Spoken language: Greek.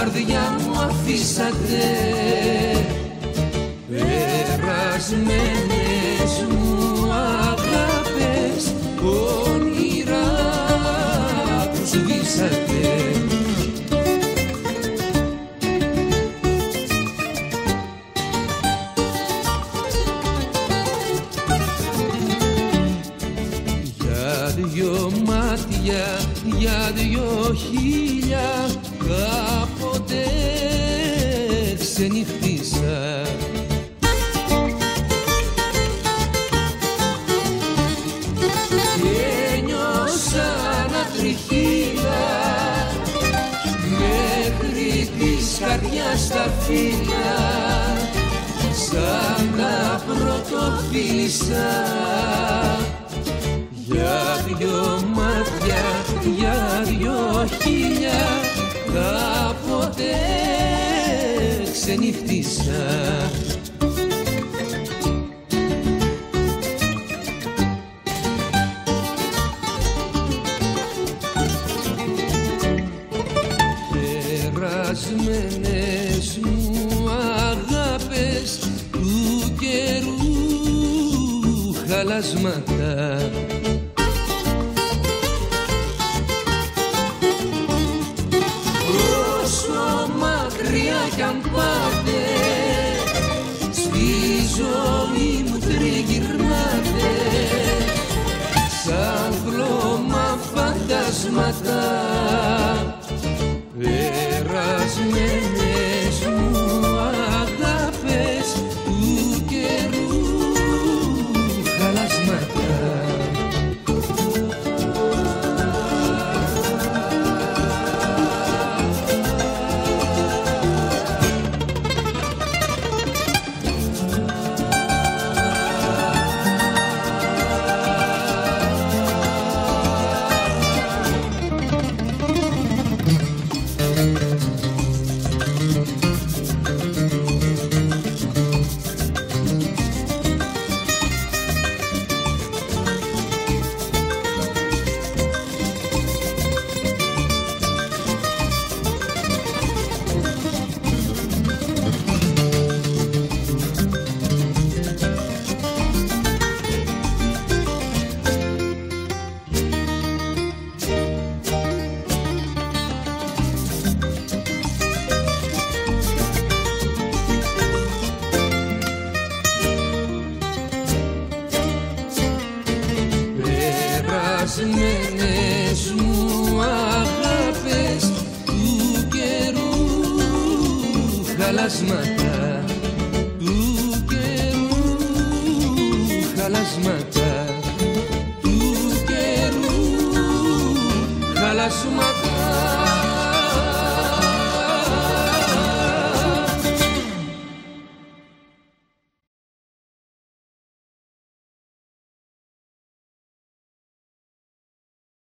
καρδιά μου αφήσατε. Περασμένες μου αγάπες, όνειρα που σβήσατε. Για δυο μάτια, για δυο χίλια, κάποτε ξενυχτήσα. Και νιώσα να τριχύλα μέχρι της καρδιάς τα φύλλα, σαν τα πρωτοφίλησα. Για δυο μάτια, για δυο χίλια, κάποτε ξενυχτήσα. Περασμένες μου αγάπες του καιρού χαλασμάτα. Όσο μακριά κι αν πάτε, στη ζωή μου τριγυρνάτε, σαν χλώμα φαντάσματα. Περασμένες μου αγάπες του καιρού χαλασμάτα. Περασμένες μου αγάπες του καιρού χαλασμάτα, του καιρού χαλασμάτα, του καιρού χαλασμάτα.